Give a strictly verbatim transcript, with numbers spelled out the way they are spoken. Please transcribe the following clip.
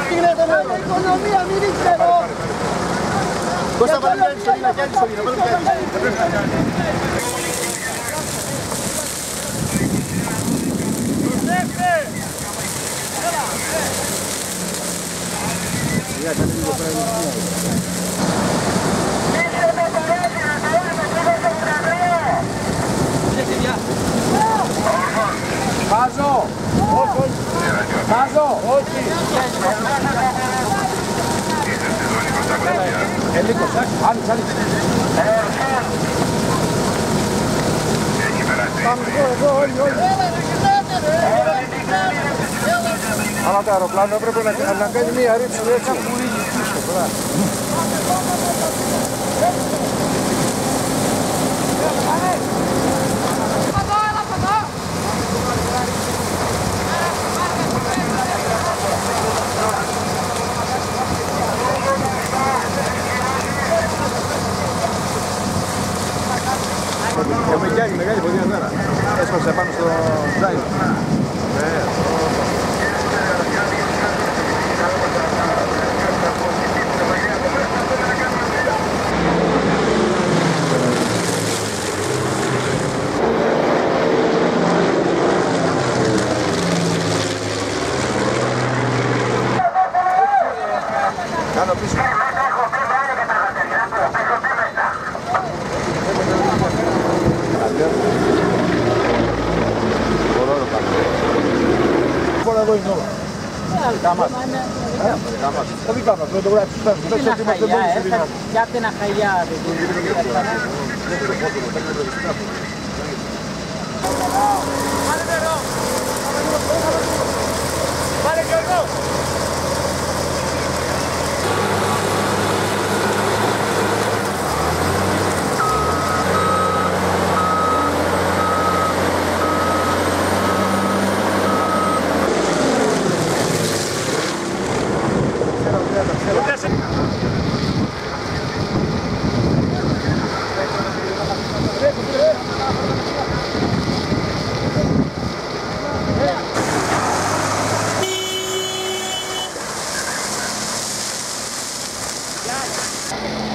γίνεται νερό. Οικονομία, μην ρίξτε εδώ. Κώστα πάρει μια σωλήνα και άλλη σωλήνα. Για κάνει λίγο πράγμα. Βάζω! Όχι! Βάζω! Όχι! Ελίκος, άνοιξε, άνοιξε. Πάμε εδώ, εδώ, όλοι, όλοι. Άμα το αεροπλάνο έπρεπε να, να κάνει μία ρήψη έτσι. Έχουμε και άλλη μεγάλη ποδία τώρα. Έσπασε πάνω στο drive. Κάνω πίσω. Τώρα εδώ είναι όλα. Κάμας. Κάμας. Όχι κάμας, με το γράφει. Για την αχαγιά. Πάρε Γιώργο. Yeah.